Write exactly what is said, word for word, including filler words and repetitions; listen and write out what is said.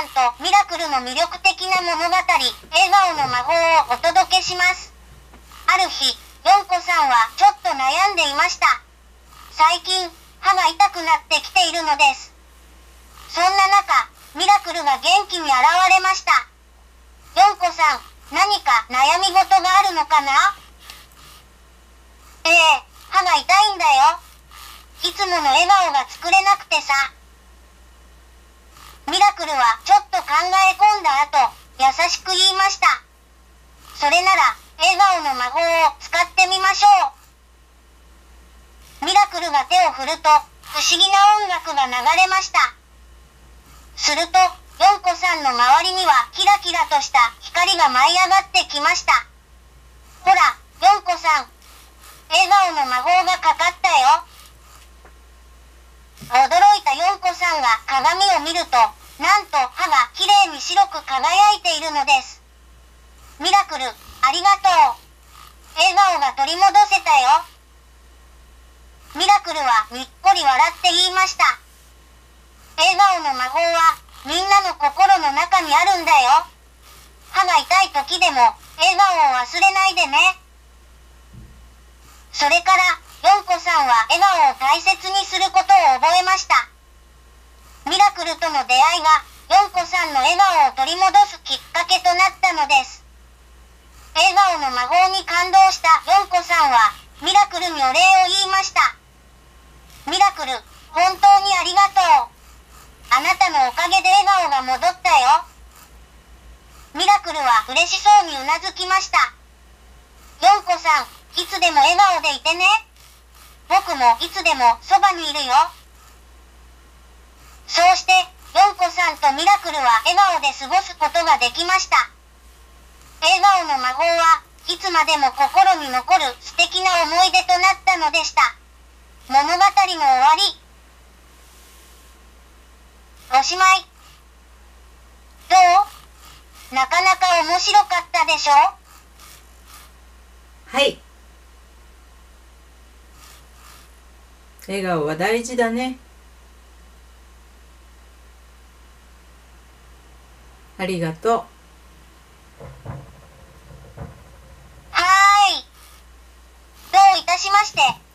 さんとミラクルの魅力的な物語、笑顔の魔法をお届けします。ある日、ヨンコさんはちょっと悩んでいました。最近、歯が痛くなってきているのです。そんな中、ミラクルが元気に現れました。ヨンコさん、何か悩み事があるのかな？ええ、歯が痛いんだよ。いつもの笑顔が作れなくてさ。ミラクルはちょっと考え込んだ後、優しく言いました。それなら、笑顔の魔法を使ってみましょう。ミラクルが手を振ると、不思議な音楽が流れました。すると、ヨンコさんの周りにはキラキラとした光が舞い上がってきました。ほら、ヨンコさん。笑顔の魔法がかかったよ。驚いたヨンコさんが鏡を見ると、なんと歯がきれいに白く輝いているのです。ミラクル、ありがとう。笑顔が取り戻せたよ。ミラクルはにっこり笑って言いました。笑顔の魔法はみんなの心の中にあるんだよ。歯が痛い時でも笑顔を忘れないでね。それからヨンコさんは笑顔を大切にすることを覚えました。ミラクルとの出会いがヨンコさんの笑顔を取り戻すきっかけとなったのです。笑顔の魔法に感動したヨンコさんはミラクルにお礼を言いました。ミラクル、本当にありがとう。あなたのおかげで笑顔が戻ったよ。ミラクルは嬉しそうにうなずきました。ヨンコさん、いつでも笑顔でいてね。僕もいつでもそばにいるよ。そうして、ヨンコさんとミラクルは笑顔で過ごすことができました。笑顔の魔法はいつまでも心に残る素敵な思い出となったのでした。物語の終わり。おしまい。どう？なかなか面白かったでしょ？ はい。笑顔は大事だね。ありがとう。 はーい。どういたしまして。